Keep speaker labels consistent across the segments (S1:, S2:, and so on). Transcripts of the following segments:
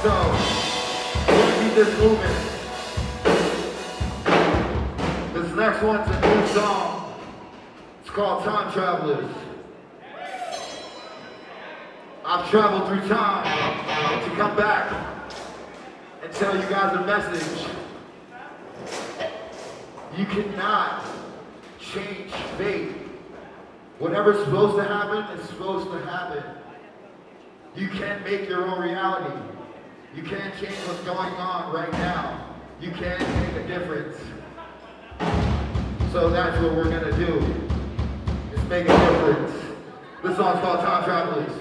S1: So, we're gonna keep this moving. This next one's a new song. It's called Time Travelers. I've traveled through time to come back and tell you guys a message. You cannot change fate. Whatever's supposed to happen is supposed to happen. You can't make your own reality. You can't change what's going on right now. You can't make a difference. So that's what we're gonna do, is make a difference. This song's called Time Travelers.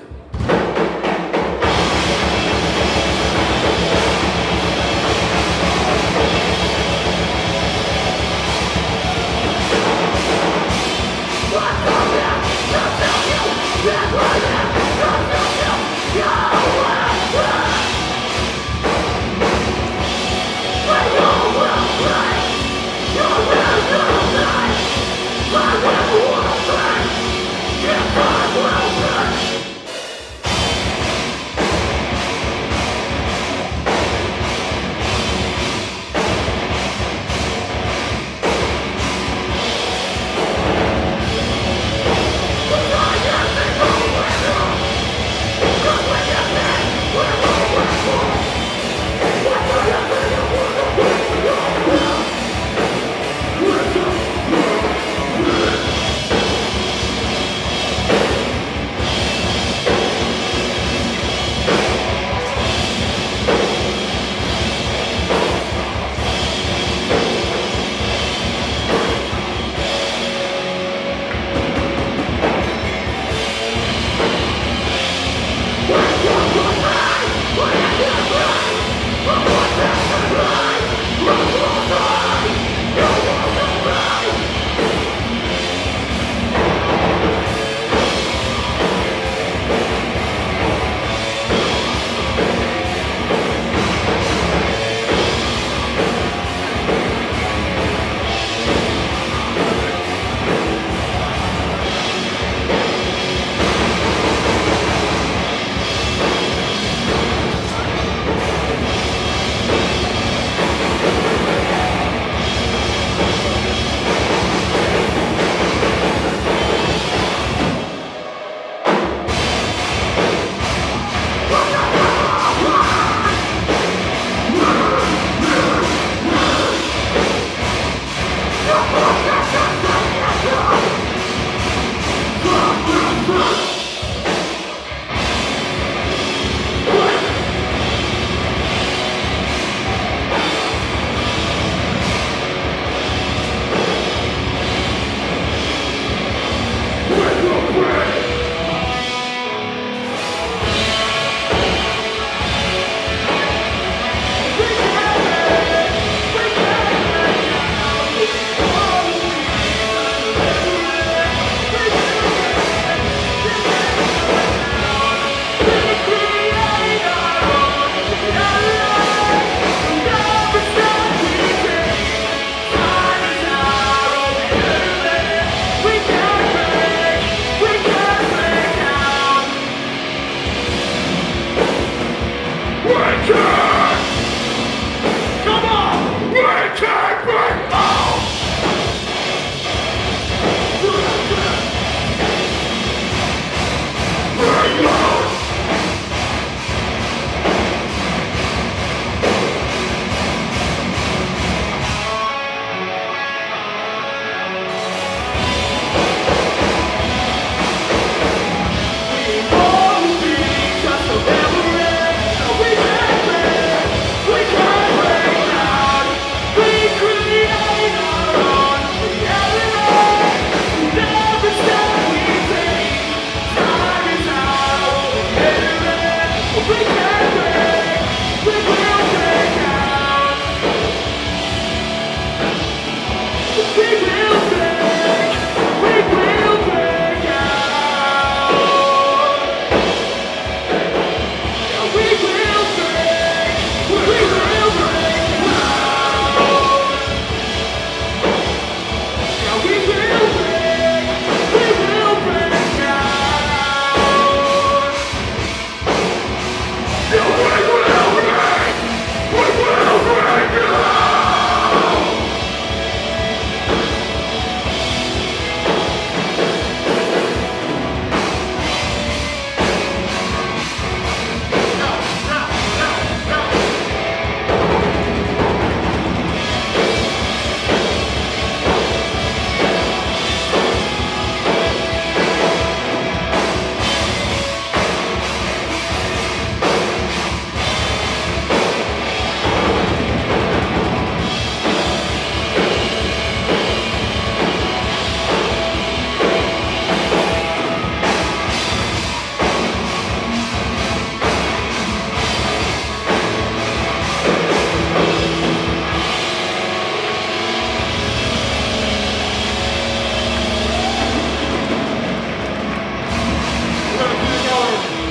S2: No way!